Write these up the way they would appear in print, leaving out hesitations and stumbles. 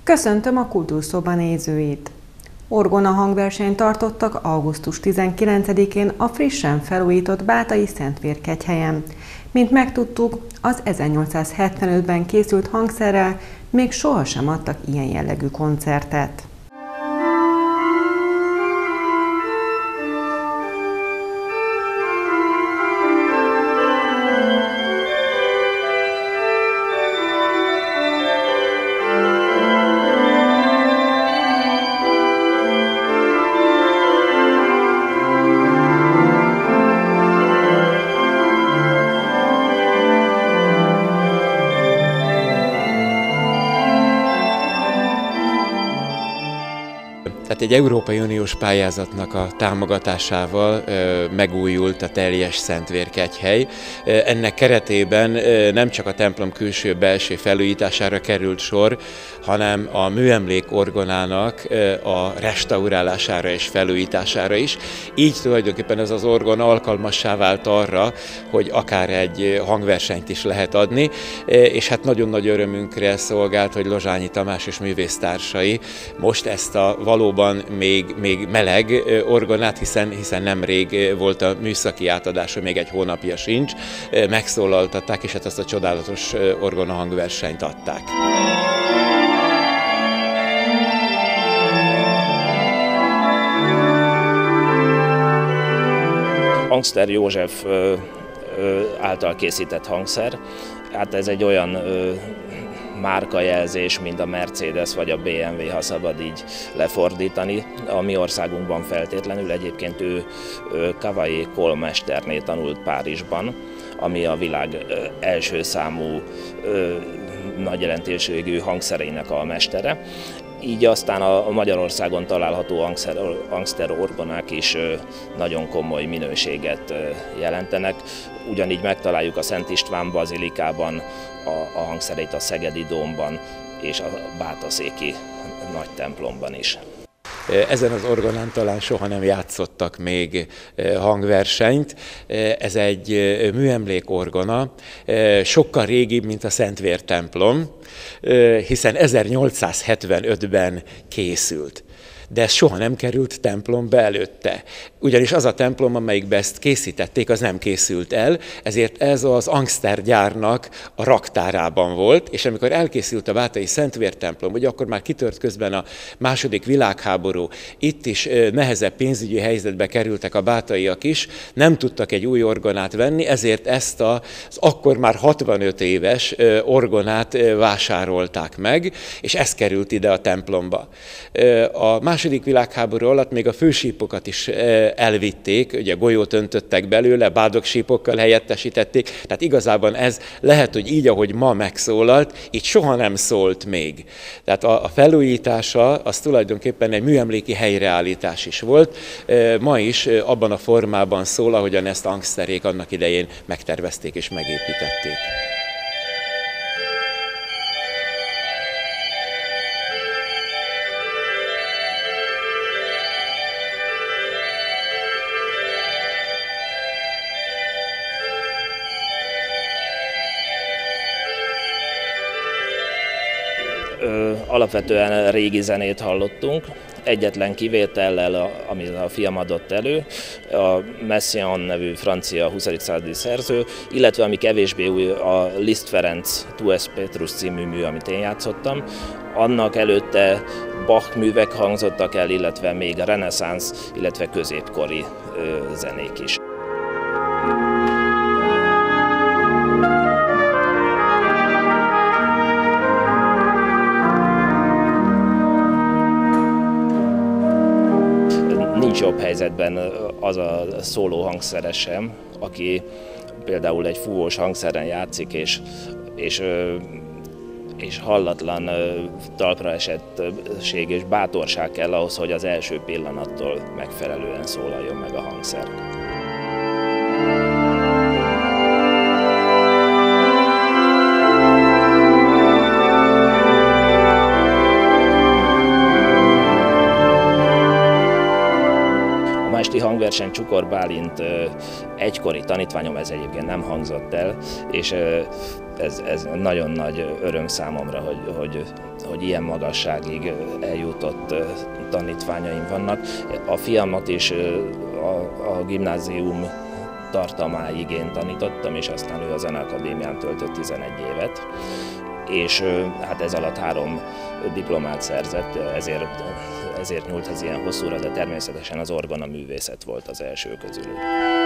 Köszöntöm a Kultúrszoba nézőit! Orgona hangversenyt tartottak augusztus 19-én a frissen felújított Bátai Szentvérkegyhelyen. Mint megtudtuk, az 1875-ben készült hangszerrel még sohasem adtak ilyen jellegű koncertet. Tehát egy Európai Uniós pályázatnak a támogatásával megújult a teljes Szentvérkegyhely. Ennek keretében nem csak a templom külső-belső felújítására került sor, hanem a műemlék orgonának a restaurálására és felújítására is. Így tulajdonképpen ez az orgona alkalmassá vált arra, hogy akár egy hangversenyt is lehet adni, és hát nagyon nagy örömünkre szolgált, hogy Lozsányi Tamás és művésztársai most ezt a valóban még meleg orgonát, hiszen nemrég volt a műszaki átadás, még egy hónapja sincs, megszólaltatták, és hát ezt a csodálatos orgona hangversenyt adták. Angster József által készített hangszer, hát ez egy olyan márkajelzés, mint a Mercedes vagy a BMW, ha szabad így lefordítani. A mi országunkban feltétlenül, egyébként ő Cavaillé Kohl-mesternél tanult Párizsban, ami a világ első számú nagy jelentőségű hangszereinek a mestere. Így aztán a Magyarországon található angster orgonák is nagyon komoly minőséget jelentenek. Ugyanígy megtaláljuk a Szent István bazilikában a hangszereit, a Szegedi dómban és a Bátaszéki nagy templomban is. Ezen az orgonán talán soha nem játszottak még hangversenyt. Ez egy műemlék orgona, sokkal régibb, mint a Szentvér templom, hiszen 1875-ben készült. De ez soha nem került templomba előtte. Ugyanis az a templom, amelyikbe ezt készítették, az nem készült el, ezért ez az Angster gyárnak a raktárában volt, és amikor elkészült a Bátai Szentvér templom, ugye akkor már kitört közben a II. Világháború, itt is nehezebb pénzügyi helyzetbe kerültek a bátaiak is, nem tudtak egy új orgonát venni, ezért ezt az akkor már 65 éves orgonát vásárolták meg, és ez került ide a templomba. A II. Világháború alatt még a fősípokat is elvitték, ugye golyót öntöttek belőle, bádoksípokkal helyettesítették, tehát igazában ez lehet, hogy így, ahogy ma megszólalt, így soha nem szólt még. Tehát a felújítása az tulajdonképpen egy műemléki helyreállítás is volt, ma is abban a formában szól, ahogyan ezt angsterék annak idején megtervezték és megépítették. Alapvetően régi zenét hallottunk, egyetlen kivétellel, amit a fiam adott elő, a Messiaen nevű francia 20. századi szerző, illetve ami kevésbé új, a Liszt Ferenc Tu es Petrus című mű, amit én játszottam. Annak előtte Bach művek hangzottak el, illetve még a reneszánsz, illetve középkori zenék is. Nincs jobb helyzetben az a szóló hangszeresem, aki például egy fúvós hangszeren játszik, és hallatlan talpra esettség és bátorság kell ahhoz, hogy az első pillanattól megfelelően szólaljon meg a hangszer. hangverseny Csukor Bálint egykori tanítványom, ez egyébként nem hangzott el, és ez nagyon nagy öröm számomra, hogy ilyen magasságig eljutott tanítványaim vannak. A fiamat is a gimnázium tartamáig én tanítottam, és aztán ő a Zeneakadémián töltött 11 évet. És hát ez alatt 3 diplomát szerzett, ezért nyúlt ez ilyen hosszúra, de természetesen az orgona művészet volt az első közülük.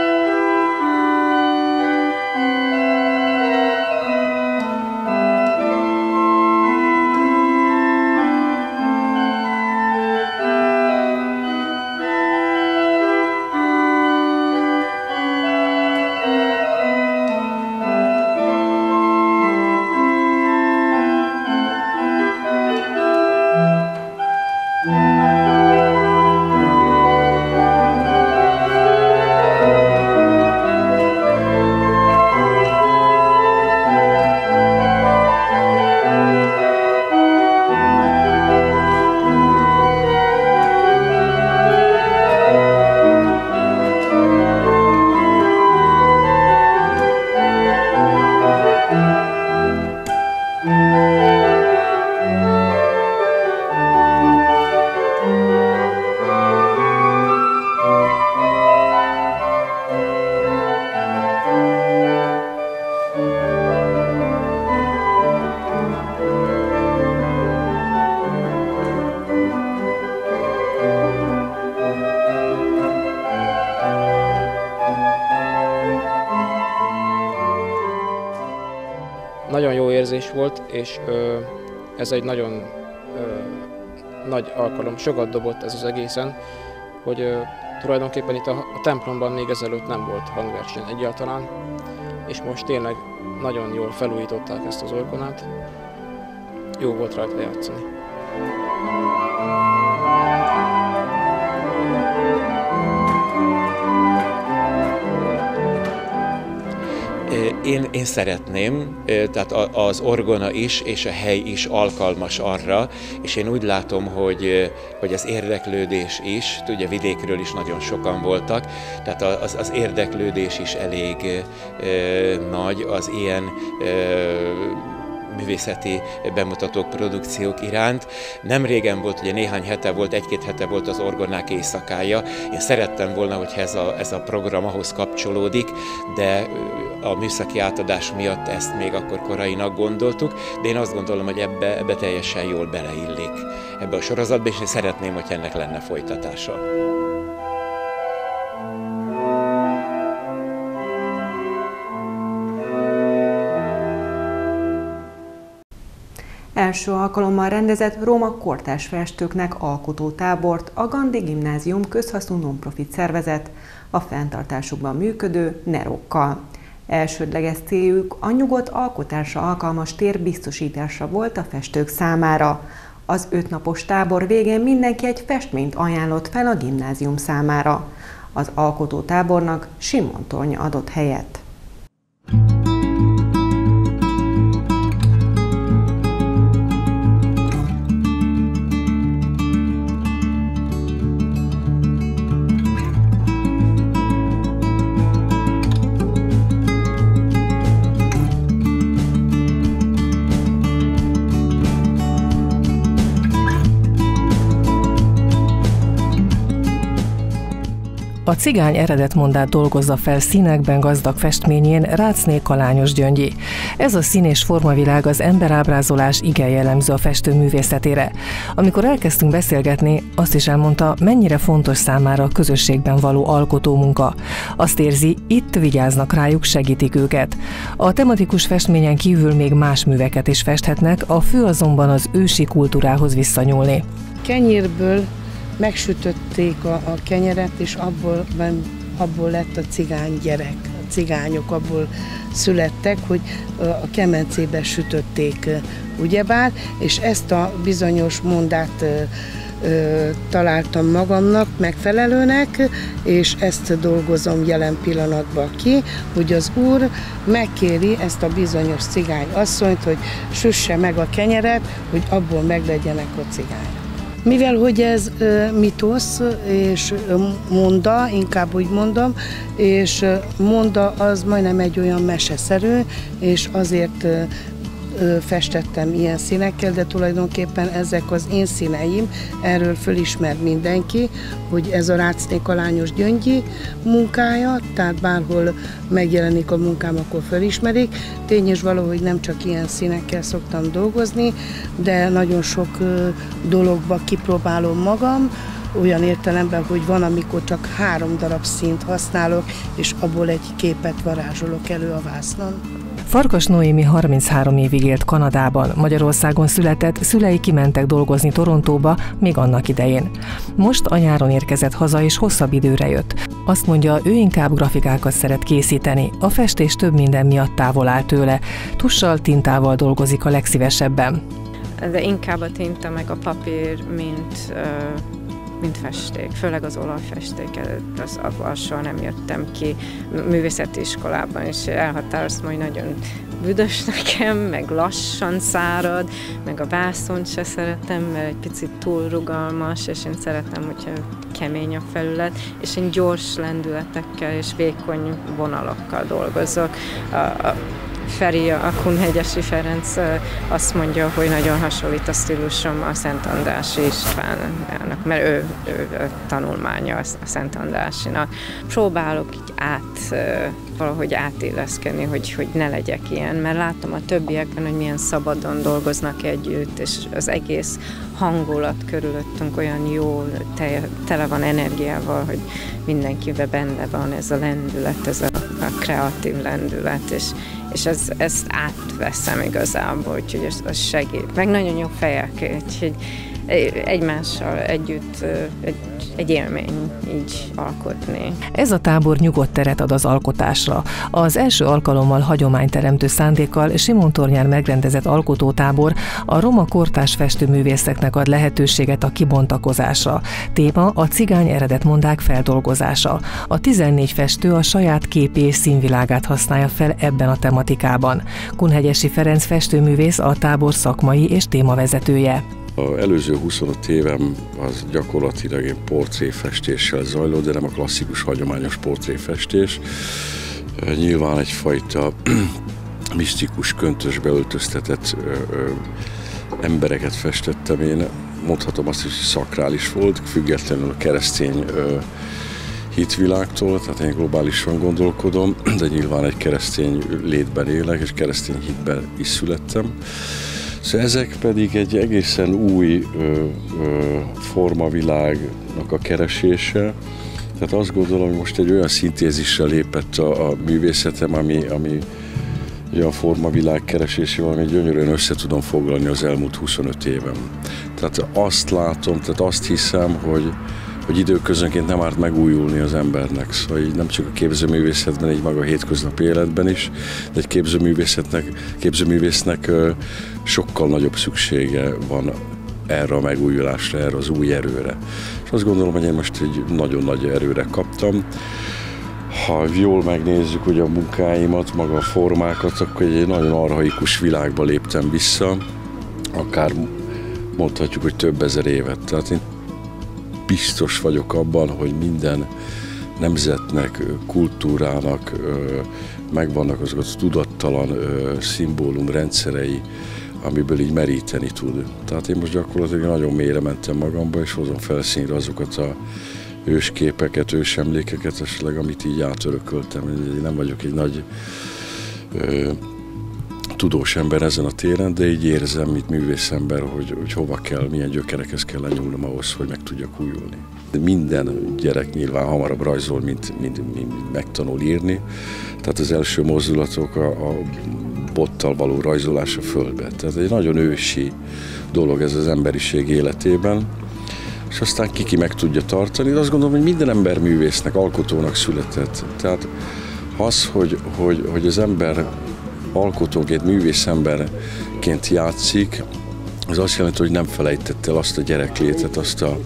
Nagyon jó érzés volt, és ez egy nagyon nagy alkalom, sokat dobott ez az egészen, hogy tulajdonképpen itt a templomban még ezelőtt nem volt hangverseny egyáltalán, és most tényleg nagyon jól felújították ezt az orgonát, jó volt rajta játszani. Én szeretném, tehát az orgona is és a hely is alkalmas arra, és én úgy látom, hogy az érdeklődés is, ugye vidékről is nagyon sokan voltak, tehát az érdeklődés is elég nagy az ilyen művészeti bemutatók, produkciók iránt. Nem régen volt, ugye néhány hete volt, 1-2 hete volt az orgonák éjszakája. Én szerettem volna, hogy ez a program ahhoz kapcsolódik, de a műszaki átadás miatt ezt még akkor korainak gondoltuk, de én azt gondolom, hogy ebbe teljesen jól beleillik ebbe a sorozatba, és én szeretném, hogy ennek lenne folytatása. Első alkalommal rendezett roma kortárs festőknek alkotótábort a Gandhi Gimnázium közhasznú non-profit szervezet a fenntartásukban működő Nerokkal. Elsődleges céljuk a nyugodt alkotásra alkalmas tér biztosítása volt a festők számára. Az 5 napos tábor végén mindenki egy festményt ajánlott fel a gimnázium számára. Az alkotótábornak Simon Tornya adott helyet. A cigány eredetmondát dolgozza fel színekben gazdag festményén Ráczné Kalányos Gyöngyi. Ez a szín és formavilág az emberábrázolás igen jellemző a festő művészetére. Amikor elkezdtünk beszélgetni, azt is elmondta, mennyire fontos számára a közösségben való alkotómunka. Azt érzi, itt vigyáznak rájuk, segítik őket. A tematikus festményen kívül még más műveket is festhetnek, a fő azonban az ősi kultúrához visszanyúlni. Kenyérből megsütötték a kenyeret, és abból lett a cigány gyerek. A cigányok abból születtek, hogy a kemencébe sütötték, ugyebár, és ezt a bizonyos mondát találtam magamnak megfelelőnek, és ezt dolgozom jelen pillanatban ki, hogy az úr megkéri ezt a bizonyos cigány asszonyt, hogy süsse meg a kenyeret, hogy abból meglegyenek a cigányok. Mivel hogy ez mitosz és monda, inkább úgy mondom, és monda az majdnem egy olyan meseszerű, és azért festettem ilyen színekkel, de tulajdonképpen ezek az én színeim, erről fölismer mindenki, hogy ez a Ráczné Kalányos Gyöngyi munkája, tehát bárhol megjelenik a munkám, akkor fölismerik. Tény és való, hogy nem csak ilyen színekkel szoktam dolgozni, de nagyon sok dologba kipróbálom magam, olyan értelemben, hogy van, amikor csak 3 darab színt használok, és abból egy képet varázsolok elő a vásznon. Farkas Noémi 33 évig élt Kanadában, Magyarországon született, szülei kimentek dolgozni Torontóba még annak idején. Most a nyáron érkezett haza és hosszabb időre jött. Azt mondja, ő inkább grafikákat szeret készíteni, a festés több minden miatt távol áll tőle. Tussal, tintával dolgozik a legszívesebben. De inkább a tinta meg a papír, mint festék, főleg az olajfesték előtt, abban soha nem jöttem ki. Művészeti iskolában is elhatároztam, hogy nagyon büdös nekem, meg lassan szárad, meg a vászont se szeretem, mert egy picit túl rugalmas, és én szeretem, hogyha kemény a felület, és én gyors lendületekkel és vékony vonalakkal dolgozok. Feri, a Kunhegyesi Ferenc azt mondja, hogy nagyon hasonlít a stílusom a Szent Andrássy Istvánnak, mert ő tanulmánya a Szent Andrásszynak. Próbálok így valahogy átilleszkedni, hogy ne legyek ilyen, mert látom a többiekben, hogy milyen szabadon dolgoznak együtt, és az egész hangulat körülöttünk olyan jó, tele van energiával, hogy mindenkiben benne van ez a lendület, ez a kreatív lendület, és ezt átveszem igazából, úgyhogy ez segít. Meg nagyon jó fejek, úgyhogy egymással együtt egy élmény így alkotni. Ez a tábor nyugodt teret ad az alkotásra. Az első alkalommal hagyományteremtő szándékkal Simon Tornyár megrendezett alkotótábor a roma kortárs festőművészeknek ad lehetőséget a kibontakozásra. Téma a cigány eredetmondák feldolgozása. A 14 festő a saját képi és színvilágát használja fel ebben a tematikában. Kunhegyesi Ferenc festőművész a tábor szakmai és témavezetője. Az előző 25 évem az gyakorlatilag egy portréfestéssel zajlott, de nem a klasszikus, hagyományos portréfestés. Nyilván egyfajta misztikus köntösbe öltöztetett embereket festettem én. Mondhatom azt is, hogy szakrális volt, függetlenül a keresztény hitvilágtól, tehát én globálisan gondolkodom, de nyilván egy keresztény létben élek, és keresztény hitben is születtem. Szóval ezek pedig egy egészen új formavilágnak a keresése. Tehát azt gondolom, hogy most egy olyan szintézisre lépett a művészetem, ami olyan formavilág keresésével, ami gyönyörűen össze tudom foglalni az elmúlt 25 évem. Tehát azt látom, tehát azt hiszem, hogy időközönként nem árt megújulni az embernek. Szóval így nem csak a képzőművészetben, így maga a hétköznapi életben is, de egy képzőművésznek sokkal nagyobb szüksége van erre a megújulásra, erre az új erőre. És azt gondolom, hogy én most egy nagyon nagy erőre kaptam. Ha jól megnézzük ugye a munkáimat, maga a formákat, akkor egy nagyon archaikus világba léptem vissza, akár mondhatjuk, hogy több ezer évet. Tehát én biztos vagyok abban, hogy minden nemzetnek, kultúrának megvannak azok a tudattalan szimbólumrendszerei, amiből így meríteni tud. Tehát én most gyakorlatilag nagyon mélyre mentem magamba, és hozom felszínre azokat a ősképeket, ősemlékeket, esetleg, amit így átörököltem. Én nem vagyok egy nagy tudós ember ezen a téren, de így érzem, mint művészember, hogy hova kell, milyen gyökerekhez kell lenyúlnom ahhoz, hogy meg tudjak újulni. Minden gyerek nyilván hamarabb rajzol, mint megtanul írni. Tehát az első mozdulatok a bottal való rajzolás a földbe. Tehát egy nagyon ősi dolog ez az emberiség életében, és aztán ki meg tudja tartani. De azt gondolom, hogy minden ember művésznek, alkotónak született. Tehát az, hogy az ember alkotóként, művészemberként játszik, az azt jelenti, hogy nem felejtett el azt a gyereklétet, azt a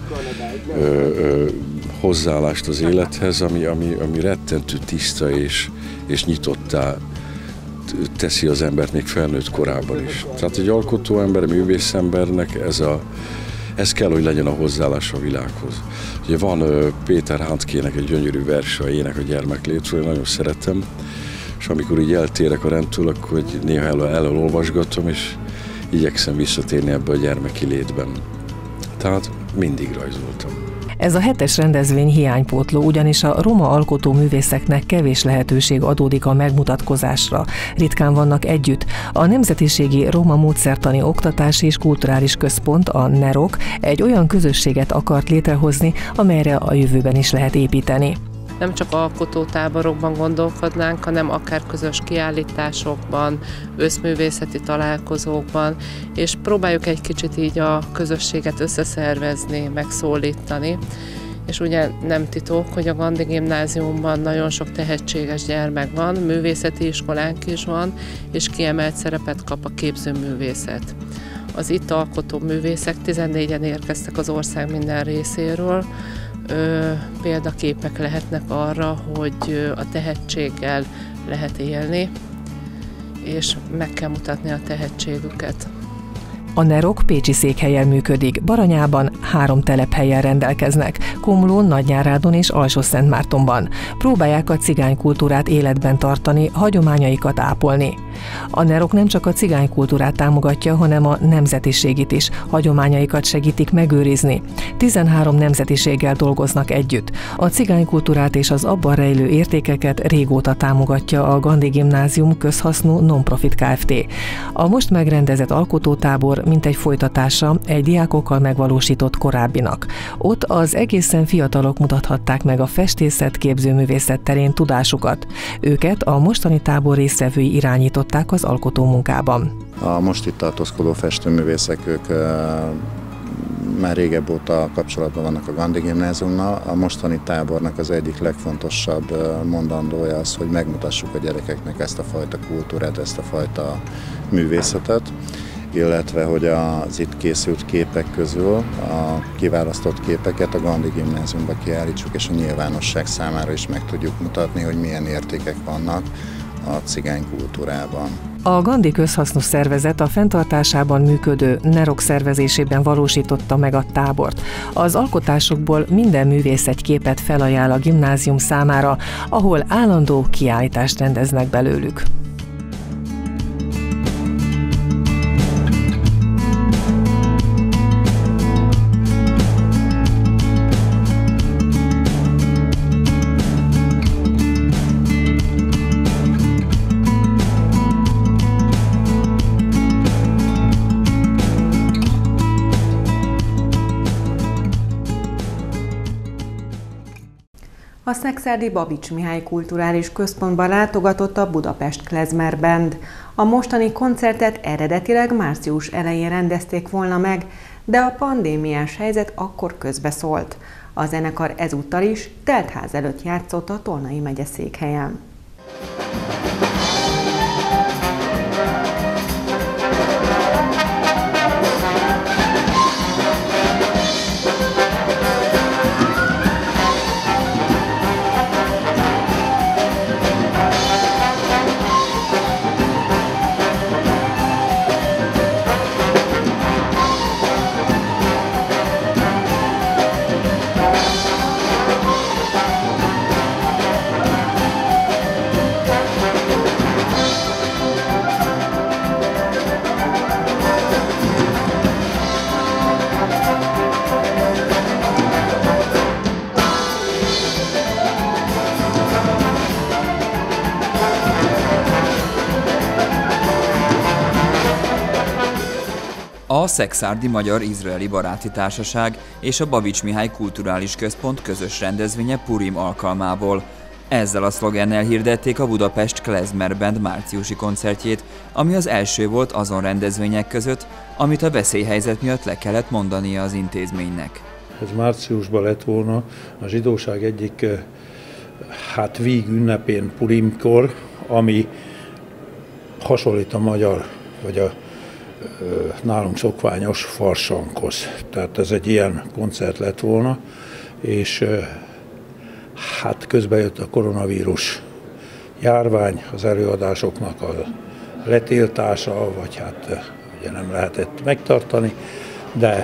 hozzáállást az élethez, ami rettentő tiszta és nyitottá teszi az embert még felnőtt korában is. Tehát egy alkotó ember, művészembernek Ez kell, hogy legyen a hozzáállás a világhoz. Ugye van Péter Handkének egy gyönyörű verse, a Ének a gyermeklétről, nagyon szeretem, és amikor így eltérek a rendtől, akkor néha elolvasgatom, és igyekszem visszatérni ebbe a gyermeki létben. Tehát mindig rajzoltam. Ez a 7. rendezvény hiánypótló, ugyanis a roma alkotóművészeknek kevés lehetőség adódik a megmutatkozásra. Ritkán vannak együtt. A Nemzetiségi Roma Módszertani Oktatási és Kulturális Központ, a NEROK egy olyan közösséget akart létrehozni, amelyre a jövőben is lehet építeni. Nem csak alkotótáborokban gondolkodnánk, hanem akár közös kiállításokban, összművészeti találkozókban, és próbáljuk egy kicsit így a közösséget összeszervezni, megszólítani. És ugye nem titok, hogy a Gandhi Gimnáziumban nagyon sok tehetséges gyermek van, művészeti iskolánk is van, és kiemelt szerepet kap a képzőművészet. Az itt alkotó művészek 14-en érkeztek az ország minden részéről, példaképek lehetnek arra, hogy a tehetséggel lehet élni, és meg kell mutatni a tehetségüket. A NEROK pécsi székhellyel működik, Baranyában 3 telephellyel rendelkeznek, Komlón, Nagynyárádon és Alsó-Szentmártonban. Próbálják a cigánykultúrát életben tartani, hagyományaikat ápolni. A NEROK nem csak a cigánykultúrát támogatja, hanem a nemzetiségit is, hagyományaikat segítik megőrizni. 13 nemzetiséggel dolgoznak együtt. A cigánykultúrát és az abban rejlő értékeket régóta támogatja a Gandhi Gimnázium közhasznú non-profit Kft. A most megrendezett alkotótábor mintegy folytatása egy diákokkal megvalósított korábbinak. Ott az egészen fiatalok mutathatták meg a festészet, képzőművészet terén tudásukat. Őket a mostani tábor résztvevői irányították az alkotómunkában. A most itt tartózkodó festőművészek, ők már régebb óta kapcsolatban vannak a Gandhi Gimnáziumnal. A mostani tábornak az egyik legfontosabb mondandója az, hogy megmutassuk a gyerekeknek ezt a fajta kultúrát, ezt a fajta művészetet, illetve hogy az itt készült képek közül a kiválasztott képeket a Gandhi Gimnáziumba kiállítsuk, és a nyilvánosság számára is meg tudjuk mutatni, hogy milyen értékek vannak a cigány kultúrában. A Gandhi közhasznú szervezet a fenntartásában működő NEROK szervezésében valósította meg a tábort. Az alkotásokból minden művész egy képet felajánl a gimnázium számára, ahol állandó kiállítást rendeznek belőlük. A Szekszárdi Babits Mihály Kulturális Központba látogatott a Budapest Klezmer Band. A mostani koncertet eredetileg március elején rendezték volna meg, de a pandémiás helyzet akkor közbeszólt. A zenekar ezúttal is teltház előtt játszott a Tolnai megyeszékhelyen. A Szekszárdi Magyar-Izraeli Baráti Társaság és a Babits Mihály Kulturális Központ közös rendezvénye Purim alkalmából. Ezzel a szlogennel hirdették a Budapest Klezmer Band márciusi koncertjét, ami az első volt azon rendezvények között, amit a veszélyhelyzet miatt le kellett mondania az intézménynek. Ez márciusban lett volna a zsidóság egyik víg ünnepén, Purimkor, ami hasonlít a magyar, vagy a nálunk szokványos farsankhoz. Tehát ez egy ilyen koncert lett volna, és közben jött a koronavírus járvány, az előadásoknak a letiltása, vagy ugye nem lehetett megtartani, de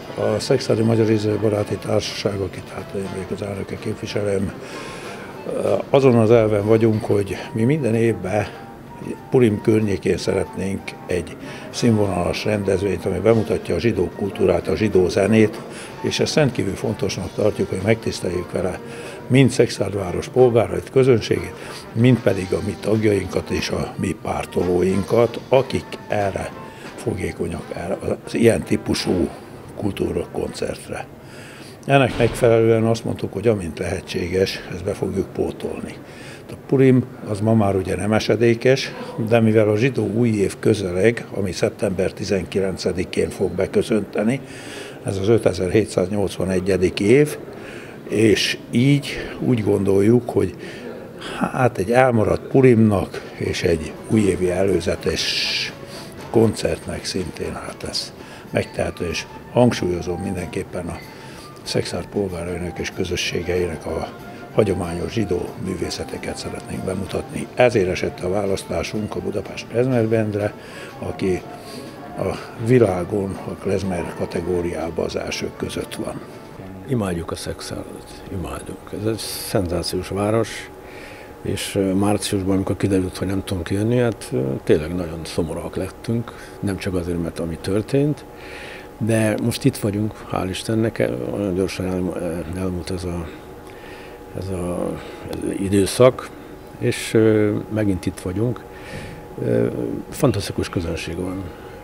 A Szekszárdi Magyar-Izraeli Baráti Társaság, akit hát én vagyok az elnöke képviselem, azon az elven vagyunk, hogy mi minden évben Purim környékén szeretnénk egy színvonalas rendezvényt, ami bemutatja a zsidó kultúrát, a zsidó zenét, és ezt rendkívül fontosnak tartjuk, hogy megtiszteljük vele mind Szekszárdváros polgárait, közönségét, mind pedig a mi tagjainkat és a mi pártolóinkat, akik erre fogékonyak, erre az ilyen típusú kultúrakoncertre. Ennek megfelelően azt mondtuk, hogy amint lehetséges, ezt be fogjuk pótolni. A Purim az ma már ugye nem esedékes, de mivel a zsidó új év közeleg, ami szeptember 19-én fog beköszönteni, ez az 5781. év, és így úgy gondoljuk, hogy hát egy elmaradt Purimnak és egy újévi előzetes koncertnek szintén hát ez megtehető, és hangsúlyozom mindenképpen a Szekszárd polgárainak és közösségeinek a hagyományos zsidó művészeteket szeretnénk bemutatni. Ezért esett a választásunk a Budapest Klezmer-bendre, aki a világon a klezmer kategóriában az elsők között van. Imádjuk a Szekszárdot, imádjuk. Ez egy szenzációs város, és márciusban, amikor kiderült, hogy nem tudunk jönni, hát tényleg nagyon szomorúak lettünk, nem csak azért, mert ami történt, de most itt vagyunk, hál' Istennek, olyan gyorsan elmúlt ez az időszak, és megint itt vagyunk. Fantasztikus közönség van.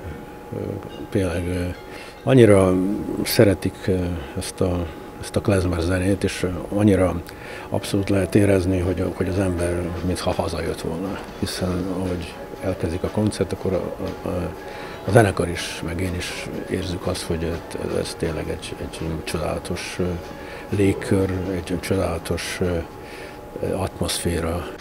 Tényleg annyira szeretik ezt a klezmer zenét, és annyira abszolút lehet érezni, hogy az ember mintha hazajött volna. Hiszen ahogy elkezdik a koncert, akkor a zenekar is, meg én is érzük azt, hogy ez tényleg egy csodálatos légkör, egy csodálatos atmoszféra.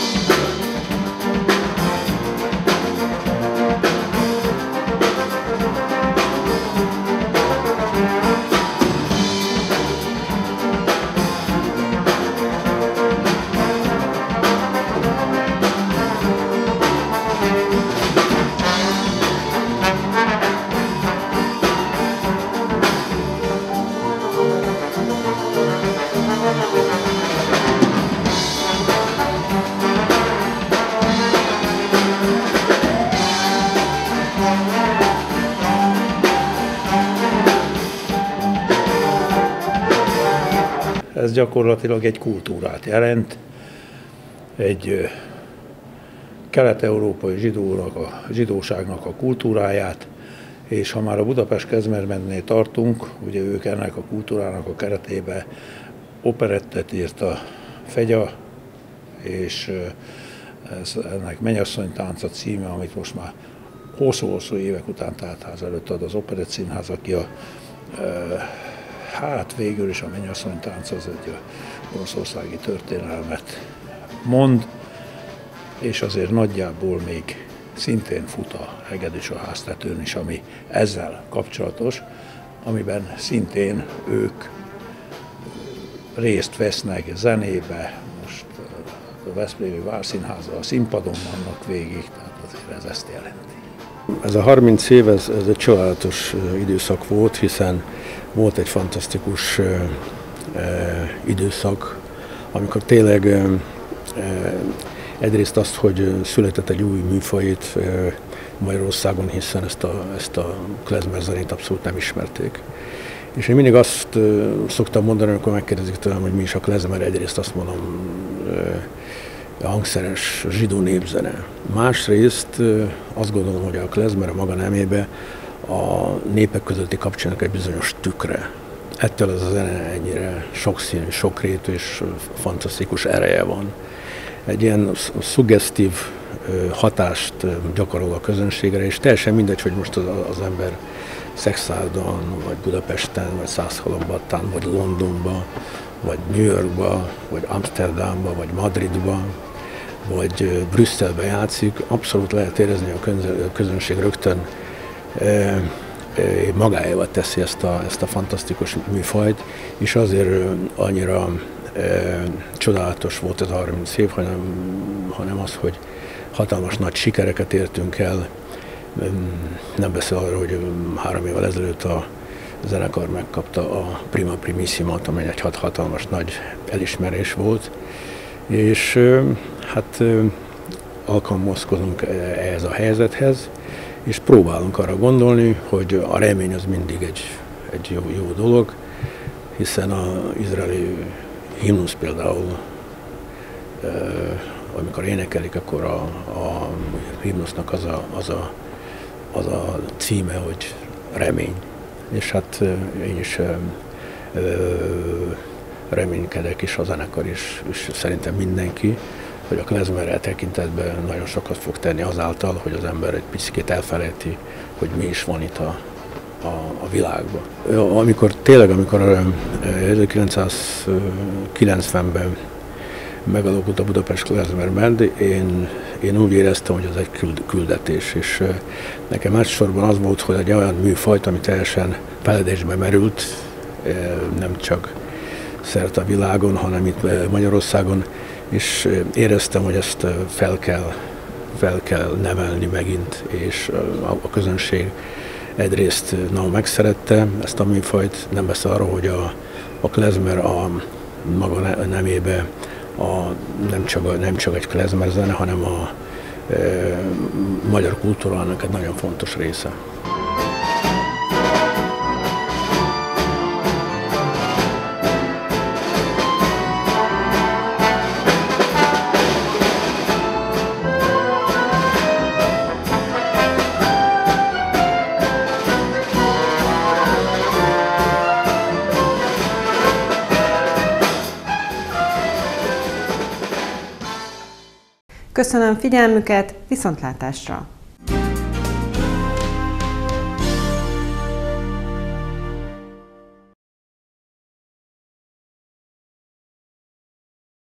Ez gyakorlatilag egy kultúrát jelent, egy kelet-európai zsidóságnak a kultúráját, és ha már a Budapest Klezmer-bendnél tartunk, ugye ők ennek a kultúrának a keretébe operettet írt a Fegya, és ennek Mennyasszony tánca címe, amit most már hosszú-hosszú évek után Tártház előtt ad az Operett Színház, aki hát végül is a Mennyasszony tánc az egy oroszországi történelmet mond, és azért nagyjából még szintén fut a hegedűs a háztetőn is, ami ezzel kapcsolatos, amiben szintén ők részt vesznek zenébe, most a Veszprémi Várszínháza a színpadon vannak végig, tehát azért ez ezt jelenti. Ez a 30 év, ez egy csodálatos időszak volt, hiszen volt egy fantasztikus időszak, amikor tényleg egyrészt azt, hogy született egy új műfajt Magyarországon, hiszen ezt a klezmer zenét abszolút nem ismerték. És én mindig azt szoktam mondani, amikor megkérdezik tőlem, hogy mi is a klezmer, egyrészt azt mondom, a hangszeres zsidó népzene. Másrészt azt gondolom, hogy a klezmer a maga nemébe a népek közötti kapcsolatnak egy bizonyos tükre. Ettől ez a zene ennyire sokszínű, sokrétű és fantasztikus ereje van. Egy ilyen szuggesztív hatást gyakorol a közönségre, és teljesen mindegy, hogy most az ember Szekszárdon, vagy Budapesten, vagy Szászhalombattán, vagy Londonban, vagy New Yorkba, vagy Amsterdamba, vagy Madridba, vagy Brüsszelbe játszik, abszolút lehet érezni, a közönség rögtön magáéval teszi ezt a fantasztikus műfajt, és azért annyira csodálatos volt ez a 30 év, hanem az, hogy hatalmas nagy sikereket értünk el. Nem beszél arról, hogy 3 évvel ezelőtt a zenekar megkapta a Prima Primissimát, amely egy hatalmas nagy elismerés volt, és hát alkalmazkodunk ehhez a helyzethez, és próbálunk arra gondolni, hogy a remény az mindig egy jó dolog, hiszen az izraeli himnusz például, amikor énekelik, akkor a himnusznak az a címe, hogy remény. És hát én is reménykedek, és a zenekar is, és szerintem mindenki, hogy a klezmer tekintetben nagyon sokat fog tenni azáltal, hogy az ember egy picit elfelejti, hogy mi is van itt a világban. Amikor 1990-ben megalakult a Budapest Klezmer Band, én úgy éreztem, hogy az egy küldetés, és nekem elsősorban az volt, hogy egy olyan műfajt, ami teljesen feledésbe merült, nem csak szerte a világon, hanem itt Magyarországon, és éreztem, hogy ezt fel kell nevelni megint, és a közönség egyrészt megszerette ezt a műfajt, nem beszél arról, hogy a klezmer a maga nemébe nem csak egy klezmer zene, hanem a magyar kultúrának egy nagyon fontos része. Köszönöm figyelmüket, viszontlátásra!